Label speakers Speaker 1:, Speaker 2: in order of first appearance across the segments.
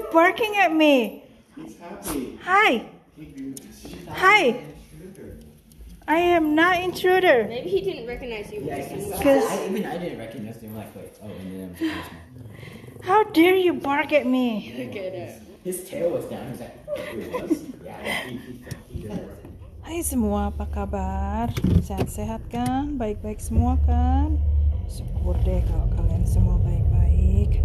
Speaker 1: barking at me?
Speaker 2: He's happy.
Speaker 1: Hi. Hi. I am not intruder.
Speaker 3: Maybe he didn't recognize you.
Speaker 2: Yeah,
Speaker 1: Because
Speaker 2: I didn't recognize him. Like, wait, oh, and then
Speaker 1: how dare you bark at me?
Speaker 3: Look at it.
Speaker 2: his tail was down. He was like, it was. Yeah, he did it.
Speaker 1: Hai semua, apa kabar? Sehat-sehat kan? Baik-baik semua kan? Syukur deh kalau kalian semua baik-baik.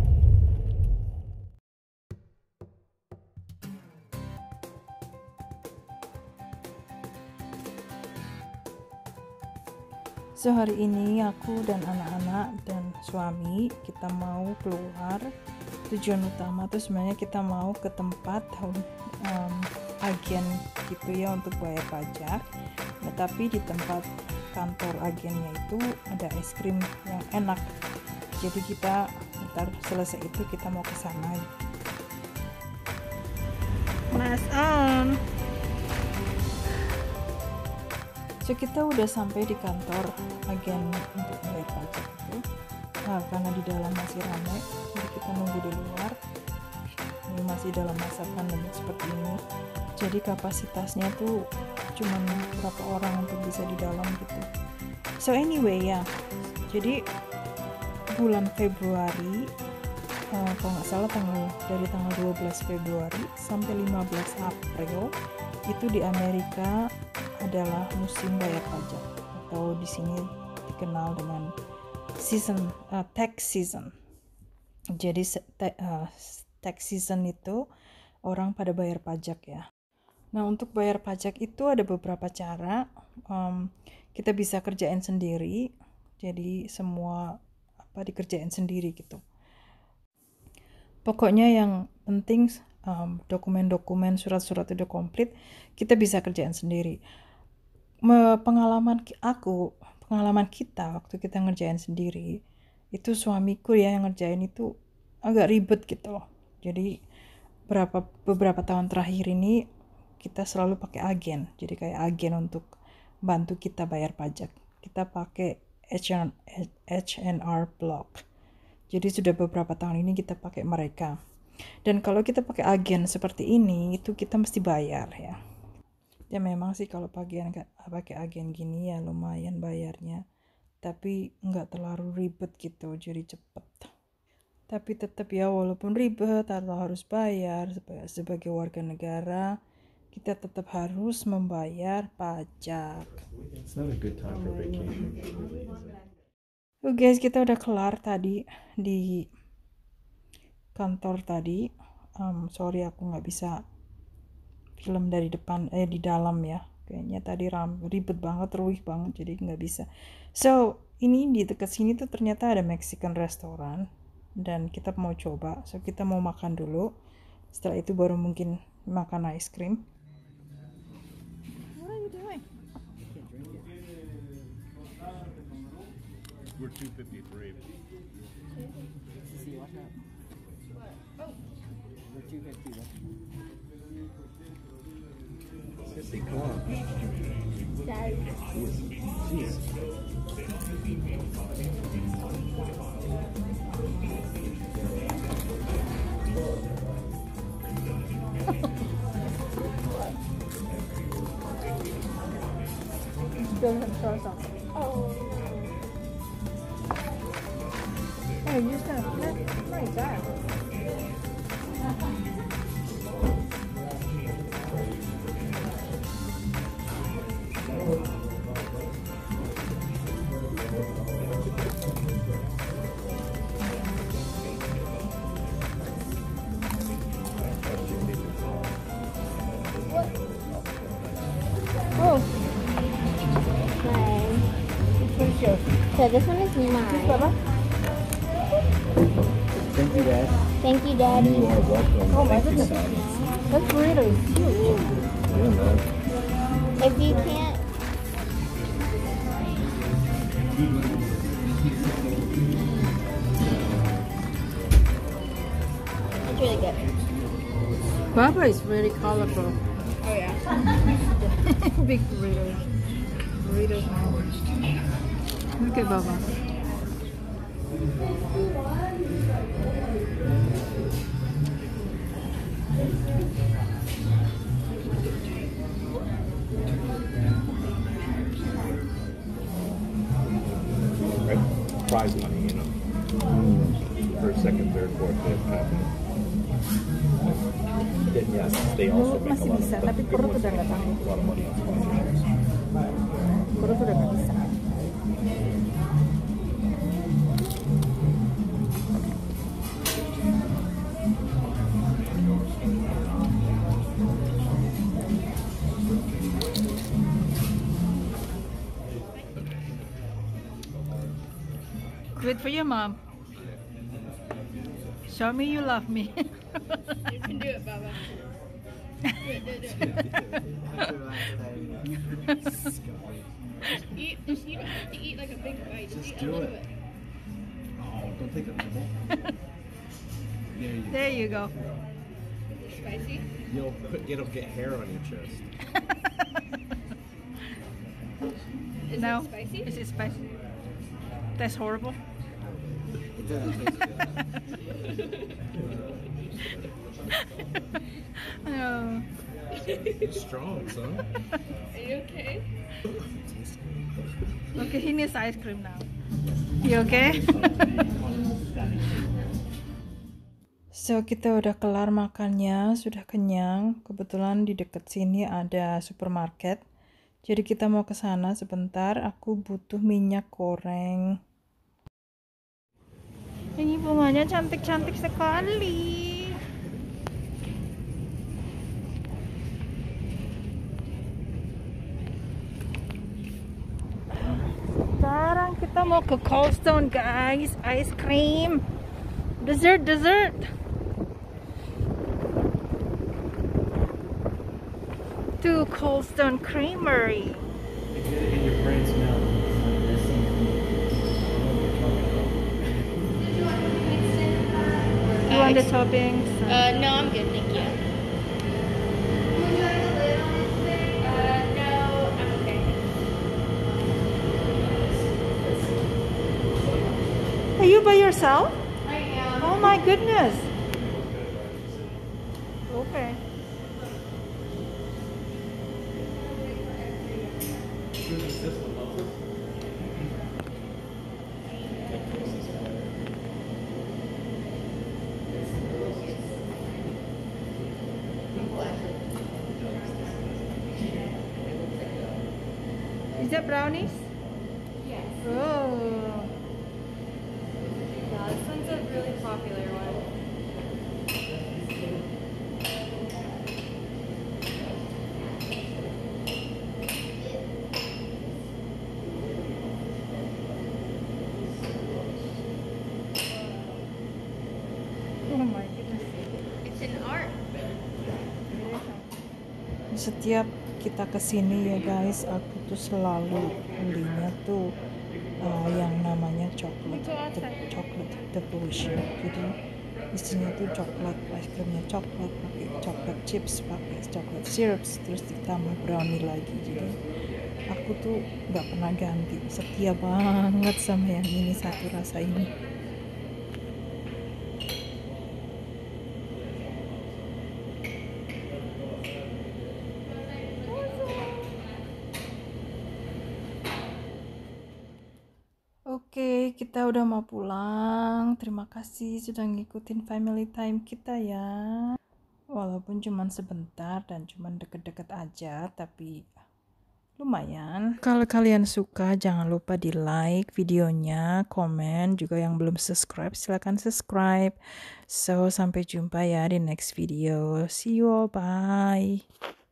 Speaker 1: So hari ini aku dan anak-anak dan suami kita mau keluar. Tujuan utama tuh sebenarnya kita mau ke tempat agen gitu ya untuk bayar pajak. Nah, tapi di tempat kantor agennya itu ada es krim yang enak. Jadi kita ntar selesai itu kita mau ke sana. Mas on. So kita udah sampai di kantor agen untuk bayar pajak itu. Nah, karena di dalam masih ramai, jadi kita nunggu di luar. Ini masih dalam masa pandemi seperti ini. Jadi kapasitasnya tuh cuma berapa orang untuk bisa di dalam gitu. So anyway ya, jadi bulan Februari, kalau nggak salah dari tanggal 12 Februari sampai 15 April itu di Amerika adalah musim bayar pajak, atau di sini dikenal dengan tax season. Jadi tax season itu orang pada bayar pajak ya. Nah, untuk bayar pajak itu ada beberapa cara. Kita bisa kerjain sendiri, jadi semua dikerjain sendiri gitu. Pokoknya yang penting dokumen-dokumen, surat-surat udah komplit, kita bisa kerjain sendiri. Pengalaman kita waktu kita ngerjain sendiri, itu suamiku ya yang ngerjain itu agak ribet gitu loh. Jadi beberapa tahun terakhir ini kita selalu pakai agen. Jadi kayak agen untuk bantu kita bayar pajak. Kita pakai H&R Block. Jadi sudah beberapa tahun ini kita pakai mereka. Dan kalau kita pakai agen seperti ini, itu kita mesti bayar ya. Ya memang sih kalau pakai agen gini ya lumayan bayarnya. Tapi nggak terlalu ribet gitu, jadi cepet. Tapi tetap ya walaupun ribet atau harus bayar, sebagai warga negara, kita tetap harus membayar pajak.
Speaker 2: It's not a good time for vacation.
Speaker 1: Guys, kita udah kelar tadi di kantor tadi. Sorry aku nggak bisa film dari depan di dalam ya. Kayaknya tadi ribet banget, ruwih banget, jadi nggak bisa. So ini di dekat sini tuh ternyata ada Mexican restaurant dan kita mau coba. So kita mau makan dulu. Setelah itu baru mungkin makan ice cream. What are you doing?
Speaker 4: We're 253.
Speaker 2: See, watch out. We're 250. Sissy, come on. Jeez.
Speaker 1: Oh, you're just gonna nice that. Oh.
Speaker 3: Mine.
Speaker 1: What's yours?
Speaker 3: So this one is mine.
Speaker 1: Papa?
Speaker 2: Thank you, Dad.
Speaker 3: Thank you, Daddy.
Speaker 2: You are welcome.
Speaker 1: Oh my
Speaker 2: Thank you,
Speaker 1: goodness.
Speaker 2: son.
Speaker 1: That burrito is huge.
Speaker 2: Yeah, man.
Speaker 3: If you can't, it's really good.
Speaker 1: Baba is very colorful.
Speaker 3: Oh yeah.
Speaker 1: Big burritos. Burritos. Look at Baba.
Speaker 2: second, third, fourth, fifth happening. Then yes, they also
Speaker 1: Mulut
Speaker 2: make a
Speaker 1: masih
Speaker 2: lot
Speaker 1: bisa,
Speaker 2: of
Speaker 1: tapi perut udah nggak sanggup.
Speaker 2: a lot of money on sponsorships.
Speaker 1: Perut udah nggak bisa. Wait for your mom. Show me you love me.
Speaker 3: You can do it, Baba. Do it. Eat. You don't have to eat like a big bite. Just eat a little bit.
Speaker 2: Oh, don't take a nibble.
Speaker 1: There you go.
Speaker 3: Spicy.
Speaker 2: It'll get hair on your chest.
Speaker 3: Is
Speaker 1: No.
Speaker 3: it spicy?
Speaker 1: Is it spicy? That's horrible.
Speaker 2: It doesn't taste good.
Speaker 1: Oh.
Speaker 2: It's strong, son.
Speaker 3: Are you okay?
Speaker 1: Okay, he needs ice cream now. You okay? So kita udah kelar makannya, sudah kenyang. Kebetulan di dekat sini ada supermarket. Jadi kita mau ke sana sebentar. Aku butuh minyak goreng. Ini bunganya cantik-cantik sekali. Sekarang kita mau ke Cold Stone, guys. Ice cream. Dessert. To Cold Stone Creamery. You want the toppings?
Speaker 3: No, I'm good, thank you. No, I'm okay.
Speaker 1: Are you by yourself?
Speaker 3: I am.
Speaker 1: Oh my goodness. Okay. Is that brownies?
Speaker 4: Yes.
Speaker 1: Oh.
Speaker 4: Yeah, this one's a really popular one.
Speaker 1: Oh my goodness.
Speaker 3: It's an art.
Speaker 1: Setiap kita kesini ya guys, aku tuh selalu belinya tuh yang namanya coklat, coklat devotion. Jadi isinya tuh coklat, ice creamnya coklat, pakai coklat chips, pakai coklat syrups, terus ditambah brownie lagi. Jadi aku tuh nggak pernah ganti, setia banget sama yang ini, satu rasa ini. Oke, kita udah mau pulang. Terima kasih sudah ngikutin family time kita ya. Walaupun cuman sebentar dan cuman deket-deket aja, tapi lumayan. Kalau kalian suka, jangan lupa di like videonya, komen. Juga yang belum subscribe, silahkan subscribe. So, sampai jumpa ya di next video. See you all, bye.